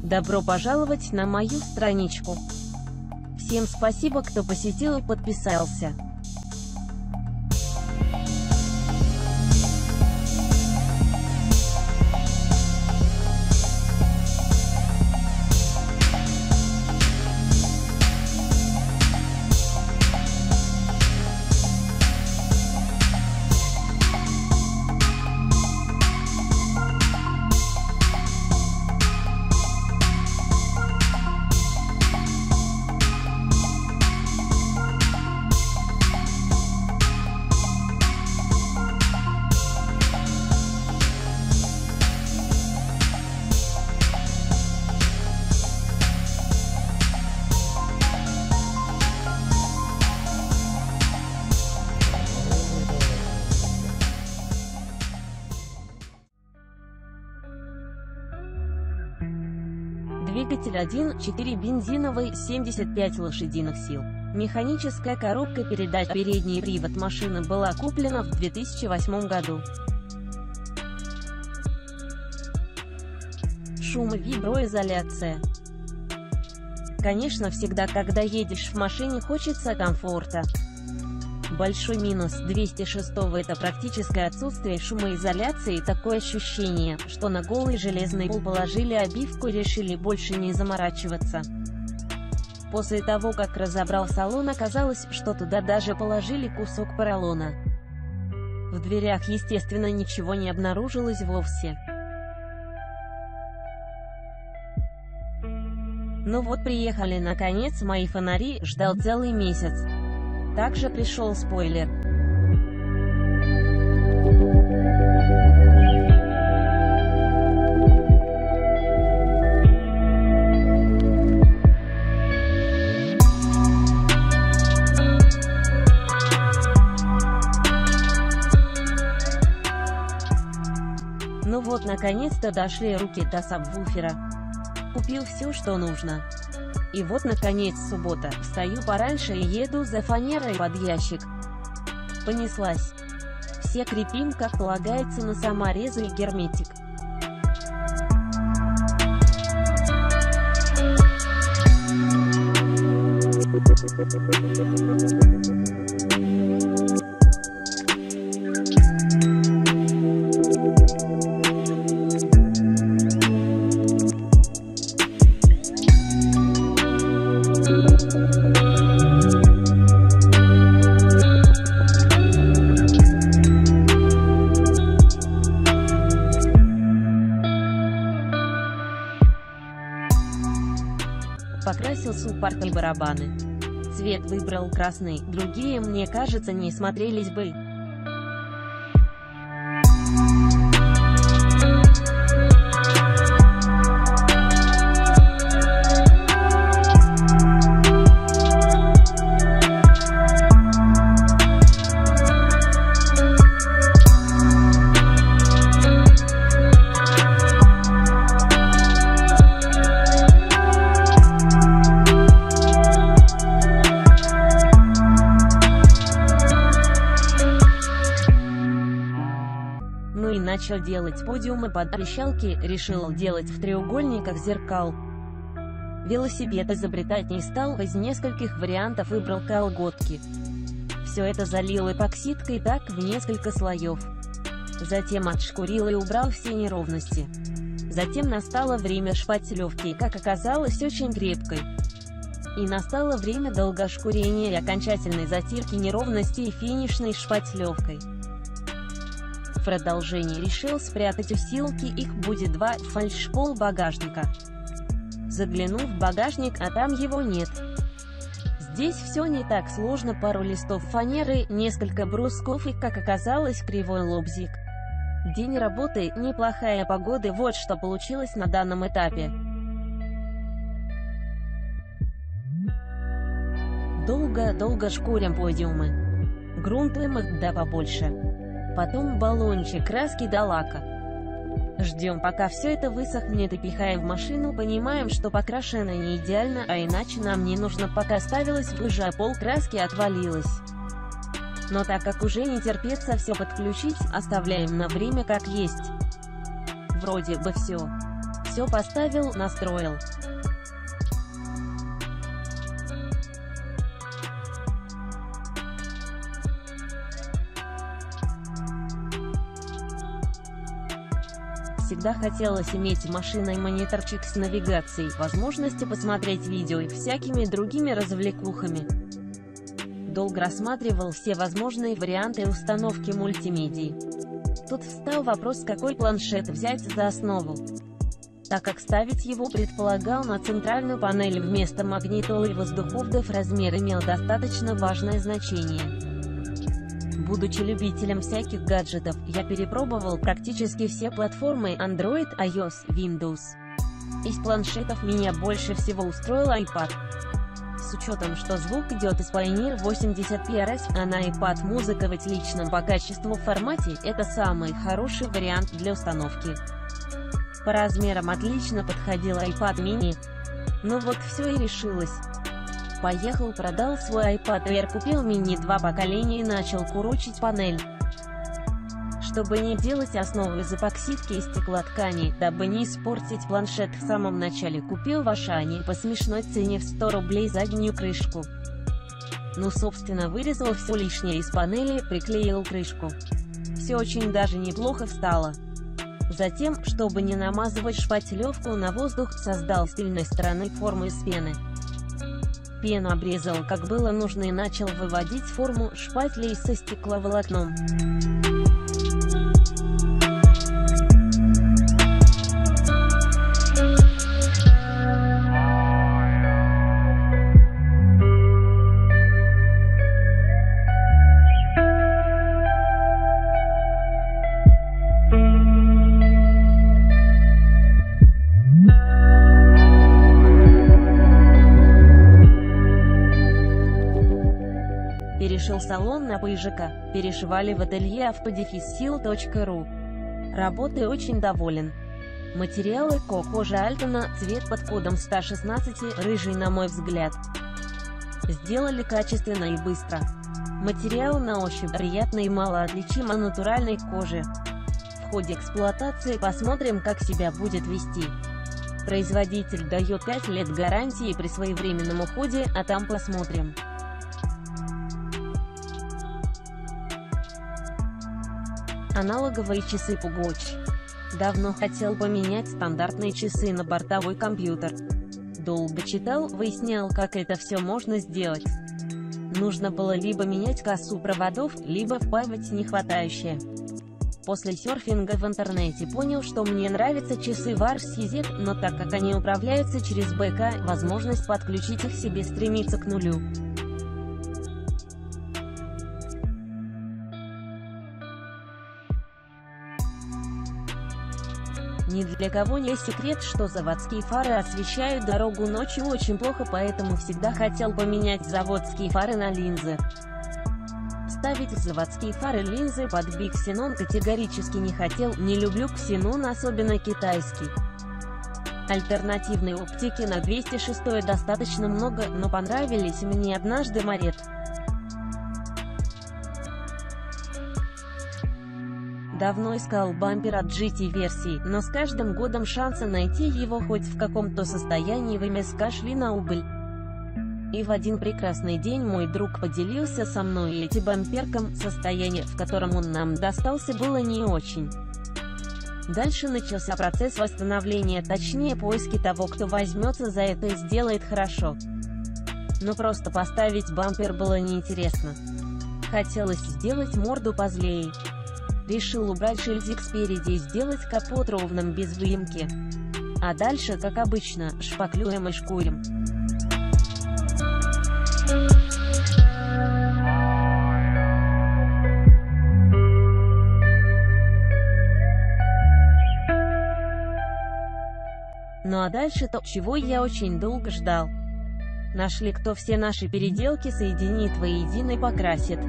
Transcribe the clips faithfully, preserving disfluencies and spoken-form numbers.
Добро пожаловать на мою страничку. Всем спасибо, кто посетил и подписался. Двигатель один и четыре бензиновый, семьдесят пять лошадиных сил. Механическая коробка передач. Передний привод машины была куплена в две тысячи восьмом году. Шум и виброизоляция. Конечно, всегда, когда едешь в машине, хочется комфорта. Большой минус двести шестого — это практическое отсутствие шумоизоляции и такое ощущение, что на голый железный пол положили обивку и решили больше не заморачиваться. После того, как разобрал салон, оказалось, что туда даже положили кусок поролона. В дверях, естественно, ничего не обнаружилось вовсе. Ну вот, приехали наконец мои фонари, ждал целый месяц. Также пришел спойлер. Ну вот, наконец-то дошли руки до сабвуфера. Купил все, что нужно. И вот, наконец, суббота. Встаю пораньше и еду за фанерой под ящик. Понеслась. Все крепим, как полагается, на саморезы и герметик. Покрасил суппорт и барабаны. Цвет выбрал красный, другие, мне кажется, не смотрелись бы. Ну и начал делать подиумы под трещалки, решил делать в треугольниках зеркал. Велосипед изобретать не стал, из нескольких вариантов выбрал колготки. Все это залил эпоксидкой так в несколько слоев. Затем отшкурил и убрал все неровности. Затем настало время шпатлевки, как оказалось, очень крепкой. И настало время долгошкурения и окончательной затирки неровностей финишной шпатлевкой. В продолжении решил спрятать усилки, их будет два, фальшпол багажника. Заглянул в багажник, а там его нет. Здесь все не так сложно: пару листов фанеры, несколько брусков и, как оказалось, кривой лобзик. День работы, неплохая погода, вот что получилось на данном этапе. Долго-долго шкурим подиумы. Грунтуем их да побольше. Потом баллончик краски до лака. Ждем, пока все это высохнет, и пихаем в машину, понимаем, что покрашено не идеально, а иначе нам не нужно, пока ставилась в лыжа, пол краски отвалилась. Но так как уже не терпится все подключить, оставляем на время как есть. Вроде бы все. все поставил, настроил. Всегда хотелось иметь машиной мониторчик с навигацией, возможностью посмотреть видео и всякими другими развлекухами. Долго рассматривал все возможные варианты установки мультимедии. Тут встал вопрос, какой планшет взять за основу, так как ставить его предполагал на центральную панель вместо магнитолы и воздуховодов. Размер имел достаточно важное значение. Будучи любителем всяких гаджетов, я перепробовал практически все платформы Android, iOS, Windows. Из планшетов меня больше всего устроил iPad. С учетом, что звук идет из Pioneer восемьдесят пи ар эс, а на iPad музыка в отличном по качеству формате, это самый хороший вариант для установки. По размерам отлично подходил iPad mini. Ну вот все и решилось. Поехал, продал свой iPad Air, купил мини два поколения и начал курочить панель. Чтобы не делать основу из эпоксидки и стеклоткани, дабы не испортить планшет в самом начале, купил в Ашане по смешной цене в сто рублей заднюю крышку. Ну собственно вырезал все лишнее из панели, приклеил крышку. Все очень даже неплохо встало. Затем, чтобы не намазывать шпателевку на воздух, создал с тыльной стороны форму из пены. Пену обрезал как было нужно и начал выводить форму шпателей со стекловолокном. Перешил салон на ПЖК, перешивали в ателье автодефис-сил точка ру. Работой очень доволен. Материалы ко кожа Альтона, цвет под кодом сто шестнадцать, рыжий на мой взгляд. Сделали качественно и быстро. Материал на ощупь приятный и мало отличим от натуральной кожи. В ходе эксплуатации посмотрим, как себя будет вести. Производитель дает пять лет гарантии при своевременном уходе, а там посмотрим. Аналоговые часы Pugoch. Давно хотел поменять стандартные часы на бортовой компьютер. Долго читал, выяснял, как это все можно сделать. Нужно было либо менять кассу проводов, либо впаивать нехватающее. После серфинга в интернете понял, что мне нравятся часы Варс Сизек, но так как они управляются через БК, возможность подключить их себе стремится к нулю. Ни для кого не секрет, что заводские фары освещают дорогу ночью очень плохо, поэтому всегда хотел поменять заводские фары на линзы. Ставить заводские фары линзы под Big Xenon категорически не хотел, не люблю Xenon, особенно китайский. Альтернативной оптики на двести шесть достаточно много, но понравились мне однажды Moret. Давно искал бампер от джи ти-версии, но с каждым годом шансы найти его хоть в каком-то состоянии в эм эс ка шли на убыль. И в один прекрасный день мой друг поделился со мной этим бамперком, состояние, в котором он нам достался, было не очень. Дальше начался процесс восстановления, точнее поиски того, кто возьмется за это и сделает хорошо. Но просто поставить бампер было неинтересно. Хотелось сделать морду позлее. Решил убрать шильдик спереди и сделать капот ровным без выемки. А дальше, как обычно, шпаклюем и шкурим. Ну а дальше то, чего я очень долго ждал. Нашли, кто все наши переделки соединит воедино и покрасит.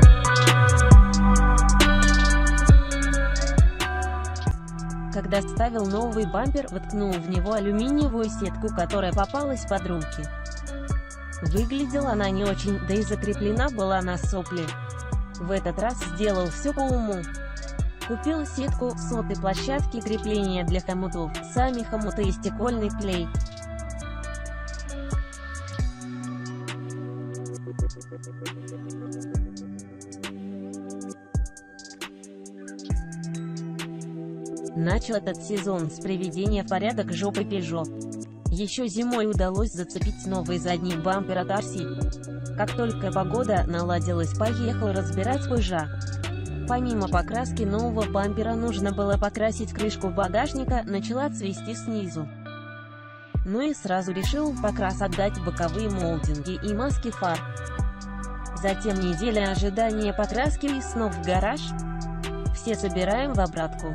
Когда ставил поставил новый бампер, воткнул в него алюминиевую сетку, которая попалась под руки. Выглядела она не очень, да и закреплена была на сопле. В этот раз сделал все по уму. Купил сетку, соты, площадки крепления для хомутов, сами хомуты и стекольный клей. Начал этот сезон с приведения в порядок жопы Peugeot. Еще зимой удалось зацепить новый задний бампер от ар си. Как только погода наладилась, поехал разбирать Peugeot. Помимо покраски нового бампера нужно было покрасить крышку багажника, начала цвести снизу. Ну и сразу решил в покрас отдать боковые молдинги и маски фар. Затем неделя ожидания покраски и снова в гараж. Все собираем в обратку.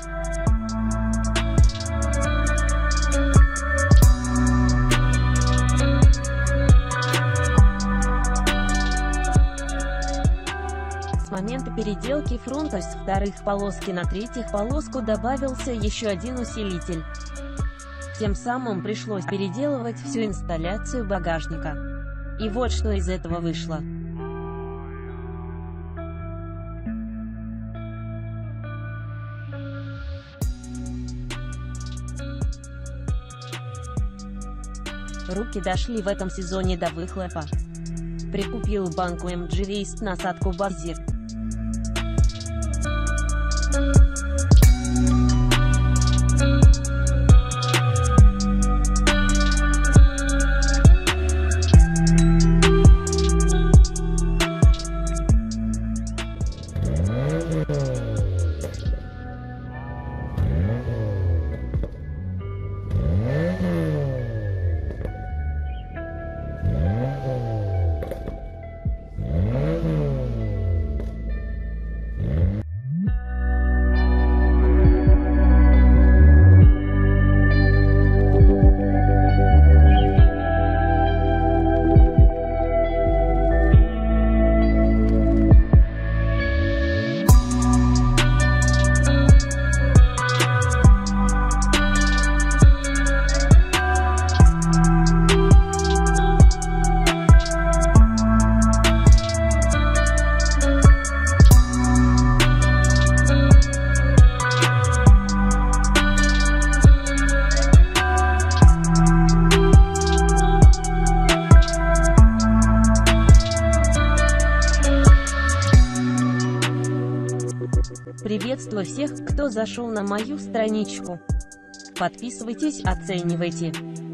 С момента переделки фронта с вторых полоски на третьих полоску добавился еще один усилитель. Тем самым пришлось переделывать всю инсталляцию багажника. И вот что из этого вышло. Руки дошли в этом сезоне до выхлопа. Прикупил банку эм джи Waste насадку Базир. Приветствую всех, кто зашел на мою страничку. Подписывайтесь, оценивайте.